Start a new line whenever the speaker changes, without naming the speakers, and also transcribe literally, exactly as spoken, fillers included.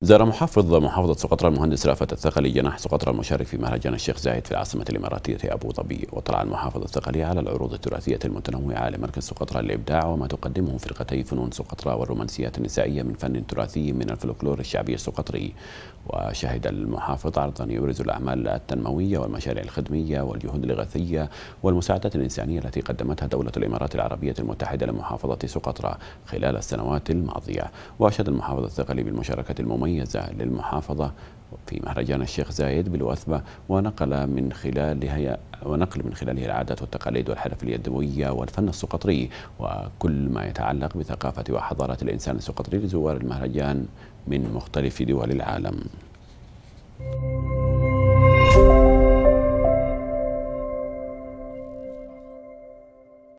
زار محافظ محافظة سقطرى المهندس رأفت الثقلي جناح سقطرى المشارك في مهرجان الشيخ زايد في العاصمة الإماراتية أبو ظبي. وطلع المحافظ الثقلي على العروض التراثية المتنوعة لمركز سقطرى للإبداع وما تقدمه فرقتي فنون سقطرى والرومانسيات النسائية من فن تراثي من الفلكلور الشعبي السقطري. وشهد المحافظ عرضا يبرز الأعمال التنموية والمشاريع الخدمية والجهود الإغاثية والمساعدات الإنسانية التي قدمتها دولة الإمارات العربية المتحدة لمحافظة سقطرى خلال السنوات الماضية. وأشاد المحافظ الثقلي بالمشاركة المميزة للمحافظة في مهرجان الشيخ زايد بالوثبة، ونقل من خلالها ونقل من خلاله العادات والتقاليد والحرف اليدوية والفن السقطري وكل ما يتعلق بثقافة وحضارة الإنسان السقطري لزوار المهرجان من مختلف دول العالم.